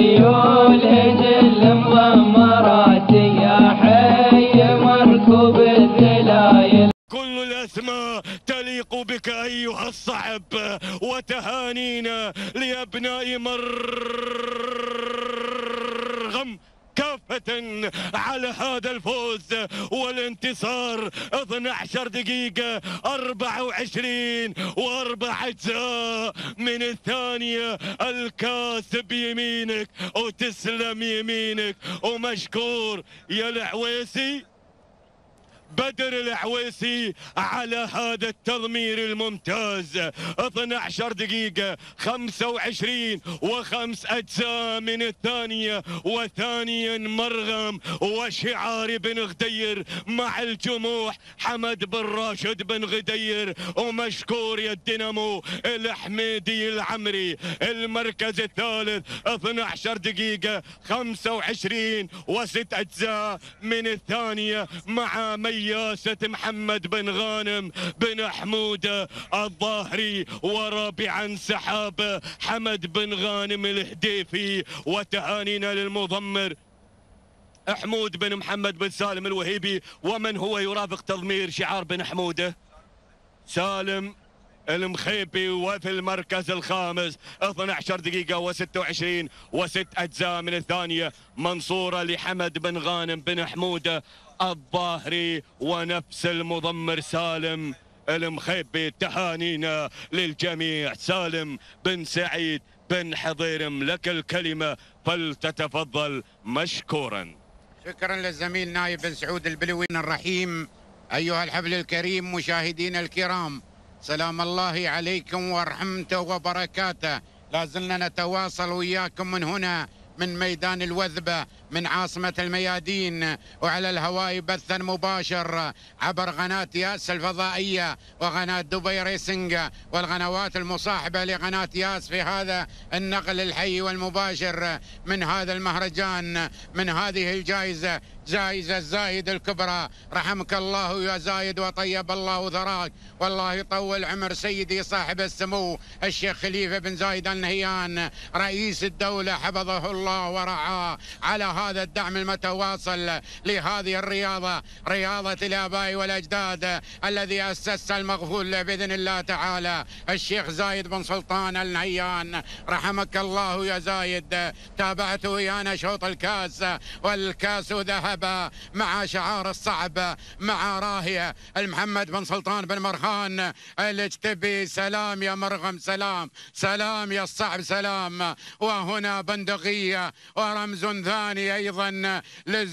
خيول جل مضمرات يا حي مركوب الذلايل. كل الأسماء تليق بك أيها الصعب، وتهانينا لأبناء مرغم كافة على هذا الفوز والانتصار. 12 دقيقة 24 و4 أجزاء من الثانية. الكاس بيمينك وتسلم يمينك، ومشكور يا العويسي بدر العويسي على هذا التضمير الممتاز. 12 دقيقة 25 و5 أجزاء من الثانية. وثانيا مرغم وشعار بن غدير مع الجموح حمد بن راشد بن غدير، ومشكور يا الدينامو الحميدي العمري. المركز الثالث 12 دقيقة 25 و6 أجزاء من الثانية مع مياسة محمد بن غانم بن حمودة الظاهري، ورابعا سحاب حمد بن غانم الهديفي. وتهانينا للمضمر حمود بن محمد بن سالم الوهيبي. ومن هو يرافق تضمير شعار بن حمودة؟ سالم المخيبي. وفي المركز الخامس 12 دقيقة و26 و6 أجزاء من الثانية منصورة لحمد بن غانم بن حمودة الظاهري، ونفس المضمر سالم المخيبي. تهانينا للجميع. سالم بن سعيد بن حضيرم لك الكلمة، فلتتفضل مشكورا. شكرا للزميل نايف بن سعود البلوي الرحيم. أيها الحفل الكريم مشاهدينا الكرام، سلام الله عليكم ورحمته وبركاته. لازلنا نتواصل وياكم من هنا من ميدان الوثبة من عاصمة الميادين، وعلى الهواء بثا مباشر عبر قناة ياس الفضائية وقناة دبي ريسنج والقنوات المصاحبة لقناة ياس في هذا النقل الحي والمباشر من هذا المهرجان، من هذه الجائزة، جائزة زايد الكبرى. رحمك الله يا زايد وطيب الله ثراك، والله يطول عمر سيدي صاحب السمو الشيخ خليفة بن زايد آل نهيان رئيس الدولة حفظه الله ورعاه على هذا الدعم المتواصل لهذه الرياضة، رياضة الآباء والأجداد الذي أسس المغفول بإذن الله تعالى الشيخ زايد بن سلطان آل نهيان. رحمك الله يا زايد. تابعت ويانا شوط الكاس، والكاس ذهب مع شعار الصعب مع راهية المحمد بن سلطان بن مرخان الاجتبي. سلام يا مرغم، سلام سلام يا الصعب، سلام. وهنا بندقية ورمز ثاني أيضا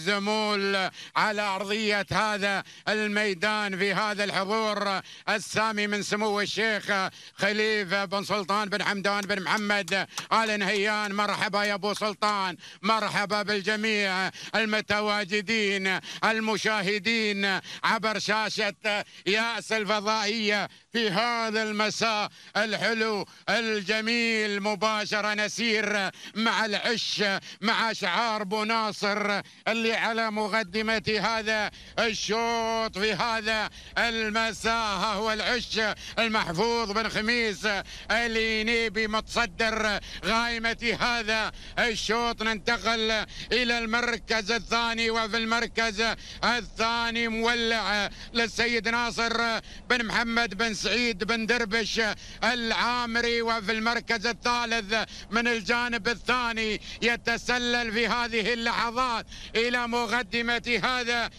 للزمول على أرضية هذا الميدان في هذا الحضور السامي من سمو الشيخ خليفة بن سلطان بن حمدان بن محمد آل نهيان. مرحبا يا أبو سلطان، مرحبا بالجميع المتواجدين المشاهدين عبر شاشة ياس الفضائية في هذا المساء الحلو الجميل. مباشرة نسير مع العش مع شعار بو ناصر اللي على مقدمة هذا الشوط في هذا المساء. هو العش المحفوظ بن خميس الينيبي متصدر غائمة هذا الشوط. ننتقل إلى المركز الثاني، وفي المركز الثاني مولع للسيد ناصر بن محمد بن سعيد بن دربش العامري. وفي المركز الثالث من الجانب الثاني يتسلل في هذه اللحظات إلى مقدمة هذا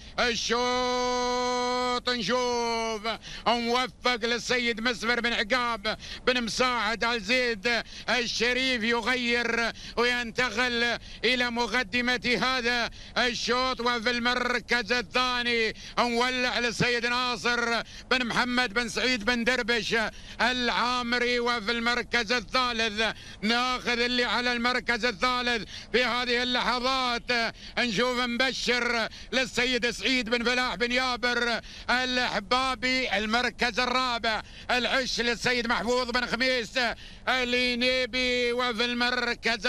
الشوط. نشوف موفق للسيد مسفر بن عقاب بن مساعد آل زيد الشريف يغير وينتقل إلى مقدمة هذا الشوط. وفي المركز الثاني مولع للسيد ناصر بن محمد بن سعيد بن دربش العامري. وفي المركز الثالث ناخذ اللي على المركز الثالث في هذه اللحظات نشوف مبشر للسيد سعيد بن فلاح بن يابر الحبابي. المركز الرابع العش للسيد محفوظ بن خميس الينيبي. وفي المركز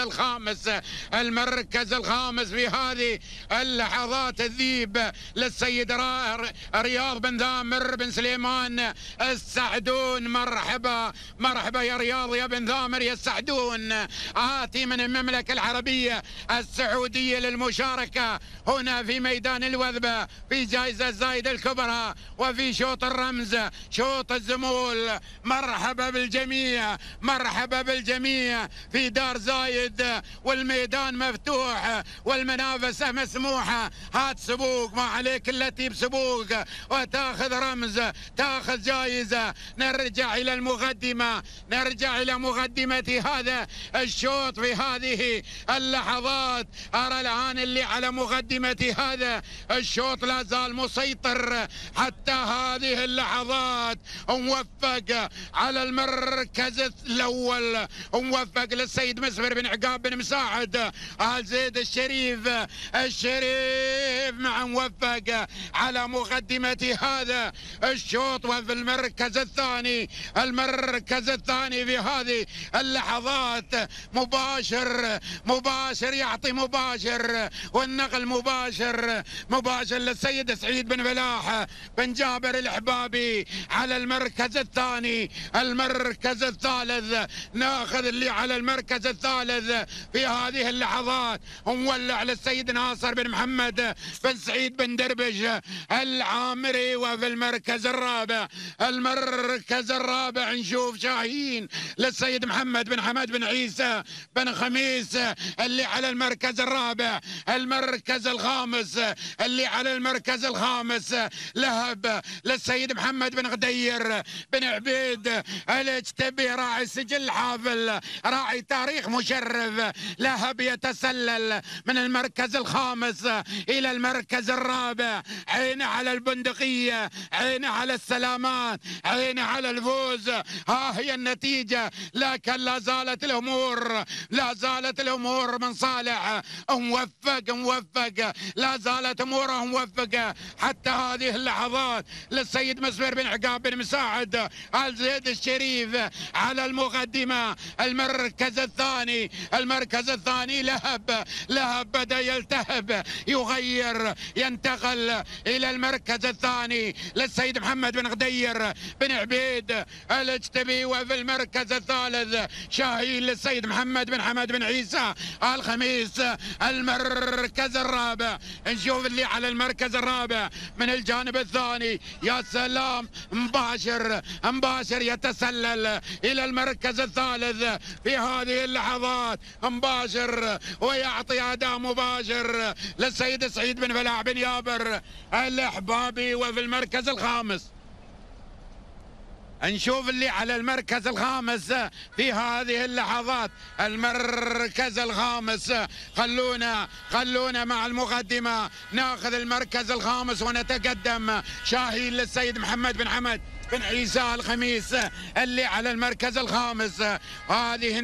الخامس في هذه اللحظات الذيب للسيد رياض بن ثامر بن سليمان السعدون. مرحبا مرحبا يا رياض يا بن ثامر يا السعدون، آتي من المملكة العربية السعودية للمشاركة هنا في ميدان الوثبة في جائزة زايد الكبرى وفي شوط الرمز شوط الزمول. مرحبا بالجميع مرحبا بالجميع في دار زايد، والميدان مفتوح والمنافسة مسموحة. هات سبوق ما عليك الا تجيب سبوق وتاخذ رمز تاخذ جائزة. نرجع الى المقدمة، نرجع الى مقدمة هذا الشوط في هذه اللحظات. ارى الان اللي على مقدمة هذا الشوط لا زال مسيطر حتى هذه اللحظات. موفق على المركز الاول، موفق للسيد مسفر بن عقاب بن مساعد آل زيد الشريف مع موفق على مقدمة هذا الشوط. وفي المركز الثاني في هذه اللحظات مباشر يعطي مباشر، والنقل مباشر للسيد سعيد بن فلاح بن جابر الحبابي على المركز الثاني. المركز الثالث ناخذ اللي على المركز الثالث في هذه اللحظات مولع للسيد ناصر بن محمد بن سعيد بن دربش العامري. وفي المركز الرابع نشوف شاهين للسيد محمد بن حمد بن عيسى بن خميس اللي على المركز الرابع. المركز الخامس اللي على المركز الخامس لهب للسيد محمد بن غدير بن عبيد الاجتبي راعي سجل حافل راعي تاريخ مشرف. لهب يتسلل من المركز الخامس الى المركز الرابع. عينه على البندقية، عينه على السلامات، عينه على الفوز. ها هي النتيجة، لكن لا زالت الامور من صالح موفق لا زالت اموره موفقة حتى هذه اللحظات للسيد مسفر بن عقاب بن مساعد آل زيد الشريف على المقدمة. المركز الثاني لهب بدأ يلتهب يغير ينتقل إلى المركز الثاني للسيد محمد بن غدير بن عبيد الاجتبي. وفي المركز الثالث شاهين للسيد محمد بن حمد بن عيسى آل خميس. المركز الرابع نشوف اللي على المركز الرابع من الجانب الثاني. يا سلام، مباشر يتسلل إلى المركز الثالث في هذه اللحظات مباشر ويعطي أداء مباشر للسيد سعيد بن فلاح بن يابر الأحبابي. وفي المركز الخامس نشوف اللي على المركز الخامس في هذه اللحظات. المركز الخامس خلونا مع المقدمة ناخذ المركز الخامس ونتقدم. شاهين للسيد محمد بن حمد بن عيسى الخميس اللي على المركز الخامس. هذه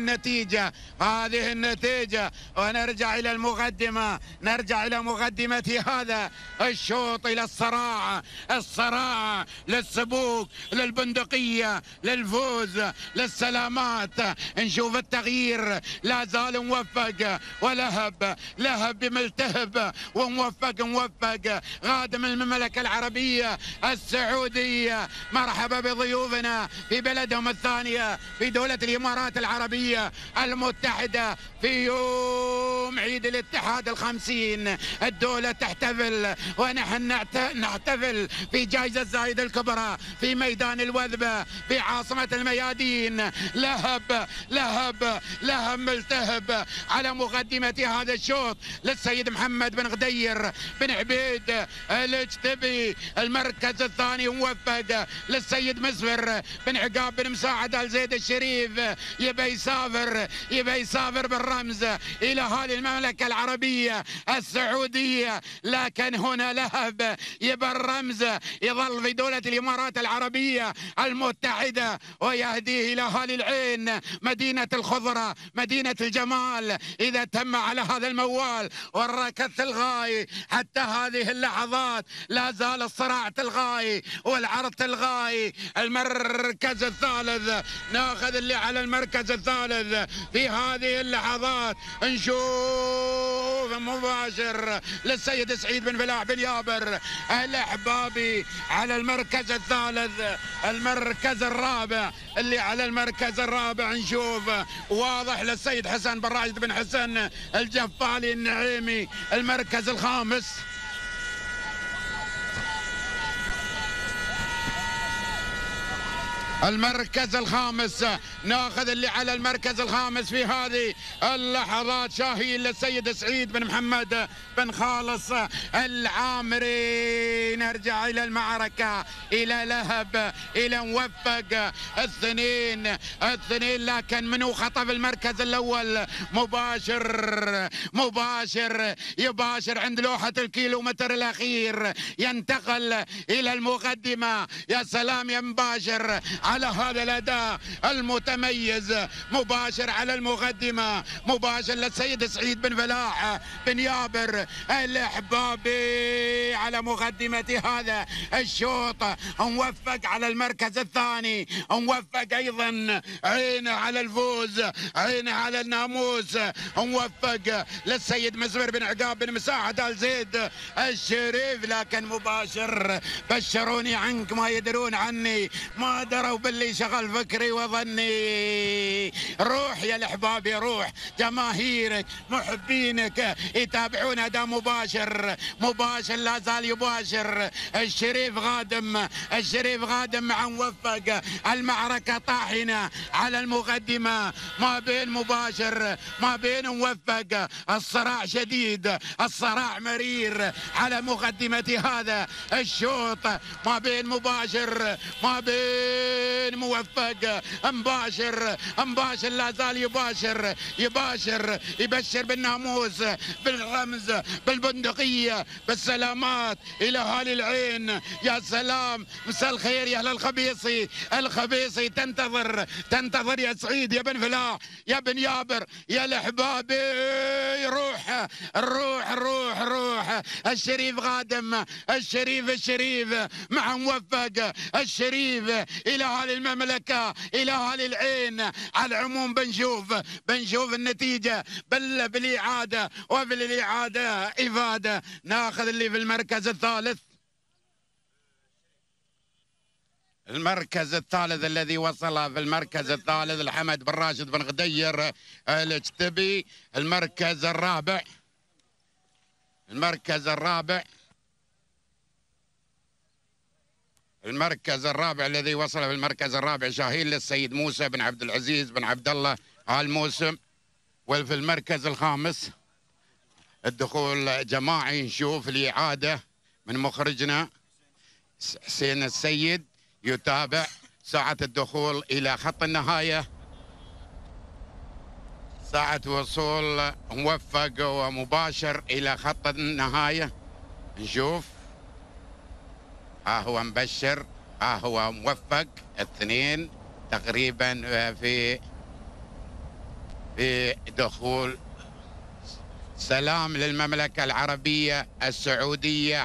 النتيجة ونرجع إلى المقدمة، نرجع إلى مقدمة هذا الشوط، إلى الصراع للسبوق للبندقية للفوز للسلامات. نشوف التغيير لا زال موفق ولهب ملتهب وموفق غادم المملكة العربية السعودية. مرحبا بضيوفنا في بلدهم الثانية في دولة الإمارات العربية المتحدة في يوم عيد الاتحاد ال50. الدولة تحتفل ونحن نحتفل في جائزة زايد الكبرى في ميدان الوثبة في عاصمة الميادين. لهب ملتهب على مقدمة هذا الشوط للسيد محمد بن غدير بن عبيد الاجتبي. المركز الثاني موفق للسيد مسفر بن عقاب بن مساعد آل زيد الشريف. يبي يسافر بالرمز إلى هذه المملكة العربية السعودية، لكن هنا لهب يبقى الرمز يظل في دولة الإمارات العربية المتحدة، ويهديه إلى أهالي العين مدينة الخضرة، مدينة الجمال، إذا تم على هذا الموال والركض الغاية. حتى هذه اللحظات لا زال الصراع الغاية والعرض الغاية. المركز الثالث، ناخذ اللي على المركز الثالث في هذه اللحظات. نشوف مباشر للسيد سعيد بن فلاح بن يابر الأحبابي على المركز الثالث. المركز الرابع، اللي على المركز الرابع نشوف واضح للسيد حسن بن راشد بن حسن الجفالي النعيمي. المركز الخامس، المركز الخامس، ناخذ اللي على المركز الخامس في هذه اللحظات شاهين للسيد سعيد بن محمد بن خالص العامري. نرجع الى المعركه، الى لهب، الى موفق، الاثنين لكن منو خطف المركز الاول؟ مباشر يباشر عند لوحه الكيلومتر الاخير، ينتقل الى المقدمه. يا سلام يا مباشر على هذا الأداء المتميز. مباشر على المقدمة، مباشر للسيد سعيد بن فلاح بن يابر الأحبابي على مقدمة هذا الشوط. موفق على المركز الثاني، موفق أيضا، عينه على الفوز، عينه على الناموس. موفق للسيد مسمر بن عقاب بن مساعد آل زيد الشريف، لكن مباشر بشروني عنك ما يدرون عني، ما دروا باللي شغل فكري وظني. روح يا الاحبابي، روح، جماهيرك محبينك يتابعون اداء مباشر لا زال يباشر. الشريف غادم مع موفق. المعركه طاحنه على المقدمه ما بين مباشر ما بين موفق. الصراع شديد، الصراع مرير على مقدمه هذا الشوط ما بين مباشر ما بين موفق. مباشر لا زال يبشر بالناموس، بالرمز، بالبندقية، بالسلامات إلى أهالي العين. يا سلام، مساء الخير يا أهل الخبيصي. تنتظر يا سعيد يا بن فلاح يا بن يابر يا الأحبابي. روح. الشريف غادم، الشريف مع موفق. الشريف إلى أهل المملكة، إلى أهل العين. على العموم بنشوف النتيجة بالإعادة، وفي الإعادة إفادة. ناخذ اللي في المركز الثالث. المركز الثالث الذي وصل في المركز الثالث الحمد بن راشد بن غدير الاجتبي. المركز الرابع الذي وصل في المركز الرابع شاهين للسيد موسى بن عبد العزيز بن عبد الله آل موسم. وفي المركز الخامس الدخول جماعي. نشوف الإعادة من مخرجنا حسين السيد، يتابع ساعة الدخول إلى خط النهاية، ساعة وصول موفق ومباشر إلى خط النهاية. نشوف، هو مبشر، هو موفق، الاثنين تقريبا في دخول. سلام للمملكة العربية السعودية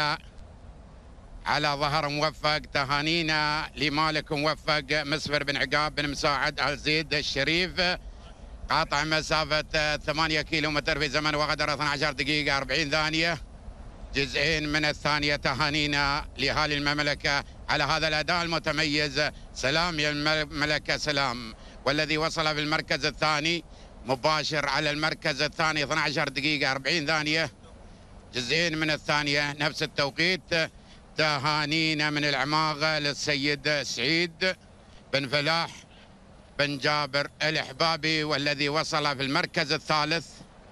على ظهر موفق. تهانينا لمالك موفق مسفر بن عقاب بن مساعد آل زيد الشريف. قاطع مسافة 8 كيلومتر في زمن وقدر 12 دقيقة 40 ثانية، جزئين من الثانية. تهانينا لأهالي المملكة على هذا الأداء المتميز. سلام يا المملكة، سلام. والذي وصل في المركز الثاني مباشر على المركز الثاني 12 دقيقة 40 ثانية، جزئين من الثانية نفس التوقيت. تهانينا من العماغة للسيد سعيد بن فلاح بن جابر الإحبابي، والذي وصل في المركز الثالث.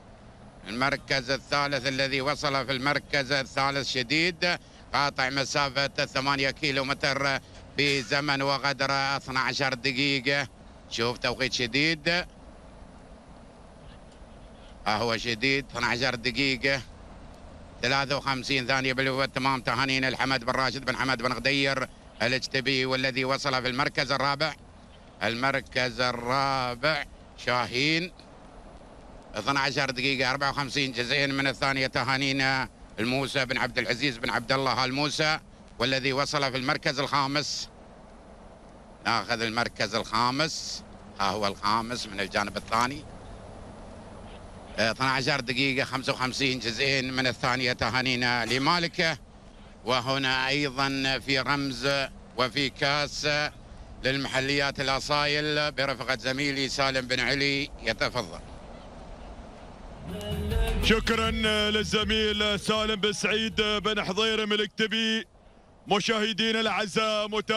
الذي وصل في المركز الثالث شديد، قاطع مسافة 8 كيلومتر بزمن وقدر 12 دقيقة. شوف توقيت شديد. هو شديد 12 دقيقة 53 ثانية بالتمام. تهانينا لحمد بن راشد بن حمد بن غدير الاجتبي، والذي وصل في المركز الرابع. المركز الرابع شاهين 12 دقيقة 54 جزئين من الثانية. تهانينا الموسى بن عبد العزيز بن عبد الله الموسى، والذي وصل في المركز الخامس. ناخذ المركز الخامس، ها هو الخامس من الجانب الثاني. 12 دقيقة 55 جزئين من الثانية. تهانينا لمالكة. وهنا أيضا في رمز وفي كاس للمحليات الأصايل برفقة زميلي سالم بن علي، يتفضل. شكرا للزميل سالم بن سعيد بن حضير من الاكتبي. مشاهدينا الاعزاء